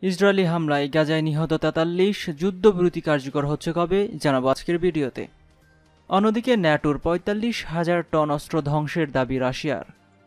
Israeli হামলায় গাজায় নিহত ৪৩, যুদ্ধবিরতি কার্যকর হচ্ছে কবে জানাবো আজকের ভিডিওতে। অন্যদিকে ন্যাটোর ৪৫,০০০ টন অস্ত্র ধ্বংসের দাবি রাশিয়ার।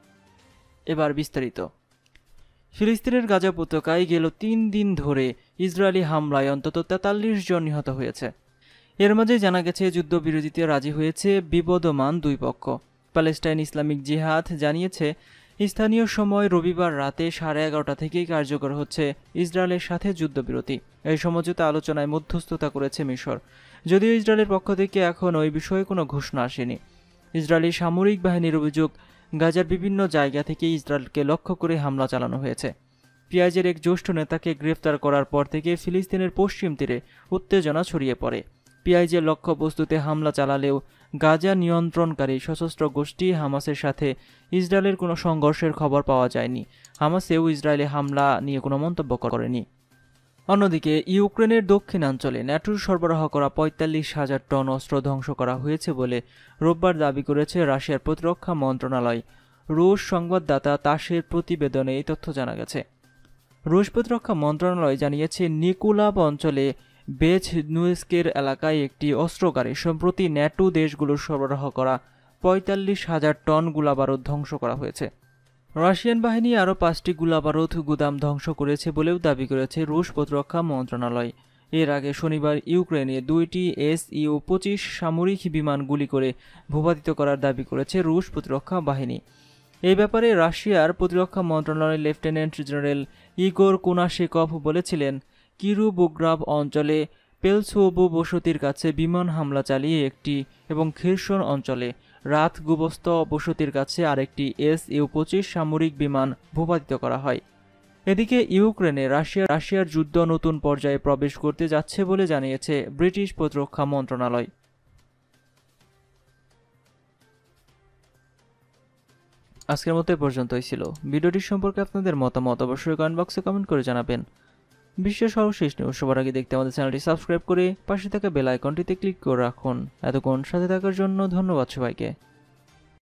এবার বিস্তারিত। ফিলিস্তিনের গাজা উপত্যকায় গেল ৩ দিন ধরে ইসরায়েলি হামলায় অন্তত ৪৩ জন নিহত হয়েছে। এর মাঝে জানা গেছে যুদ্ধবিরতিতে রাজি হয়েছে বিবদমান দুই পক্ষ। প্যালেস্টাইন ইসলামিক জিহাদ জানিয়েছে স্থানীয় সময় রবিবার রাতে 11:30 থেকেই কার্যকর হচ্ছে ইসরায়েলের সাথে যুদ্ধবিরতি। এই সমঝোতা আলোচনায় মধ্যস্থতা করেছে মিশর, যদিও ইসরায়েলের পক্ষ থেকে এখন ওই বিষয়ে কোনো ঘোষণা আসেনি। ইসরায়েলি সামরিক বাহিনীর অভিযোগ, গাজার বিভিন্ন জায়গা থেকে ইসরায়েলকে লক্ষ্য করে হামলা চালানো হয়েছে। পিয়াজের এক জ্যেষ্ঠ নেতাকে গ্রেফতার করার পর থেকে ফিলিস্তিনের পশ্চিম তীরে উত্তেজনা ছড়িয়ে পড়ে। পিয়াজের লক্ষ্যবস্তুতে হামলা চালালেও গাজা নিয়ন্ত্রণকারী সশস্ত্র গোষ্ঠী হামাসের সাথে ইসরায়েলের কোনো সংঘর্ষের খবর পাওয়া যায়নি। হামাসেও ইসরায়েলি হামলা নিয়ে কোনো মন্তব্য করেনি। অন্যদিকে ইউক্রেনের দক্ষিণাঞ্চলে ন্যাটোর সরবরাহ করা ৪৫,০০০ টন অস্ত্র ধ্বংস করা হয়েছে বলে রোববার দাবি করেছে রাশিয়ার প্রতিরক্ষা মন্ত্রণালয়। রুশ সংবাদদাতা তাসের প্রতিবেদনে এই তথ্য জানা গেছে। রুশ প্রতিরক্ষা মন্ত্রণালয় জানিয়েছে নিকোলাভ অঞ্চলে বেচনুয়েস্কের এলাকায় একটি অস্ত্রগারে সম্প্রতি ন্যাটো দেশগুলোর সরবরাহ করা ৪৫,০০০ টন গোলাবারুদ ধ্বংস করা হয়েছে। রাশিয়ান বাহিনী আরও ৫টি গোলাবারুদ গুদাম ধ্বংস করেছে বলেও দাবি করেছে রুশ প্রতিরক্ষা মন্ত্রণালয়। এর আগে শনিবার ইউক্রেনে 2টি Su-25 সামরিক বিমান গুলি করে ভূপাতিত করার দাবি করেছে রুশ প্রতিরক্ষা বাহিনী। এই ব্যাপারে রাশিয়ার প্রতিরক্ষা মন্ত্রণালয়ের লেফটেন্যান্ট জেনারেল ইগোর কুনাশেকভ বলেছিলেন, কিরুবুগ্রাভ অঞ্চলে পেলসোভো বসতির কাছে বিমান হামলা চালিয়ে একটি এবং খিরসন অঞ্চলে রাতগুবস্ত বসতির কাছে আরেকটি Su-25 সামরিক বিমান ভূপাতিত করা হয়। এদিকে ইউক্রেনে রাশিয়ার যুদ্ধ নতুন পর্যায়ে প্রবেশ করতে যাচ্ছে বলে জানিয়েছে ব্রিটিশ প্রতিরক্ষা মন্ত্রণালয়। আজকের মতো এ পর্যন্তই ছিল। ভিডিওটি সম্পর্কে আপনাদের মতামত অবশ্যই কমেন্ট বক্সে কমেন্ট করে জানাবেন। বিশ্বের সর্বশেষ নিউজ সবার আগে দেখতে আমাদের চ্যানেলটি সাবস্ক্রাইব করে পাশে থাকা বেল আইকনটিতে ক্লিক করে রাখুন। এতক্ষণ সাথে থাকার জন্য ধন্যবাদ সবাইকে।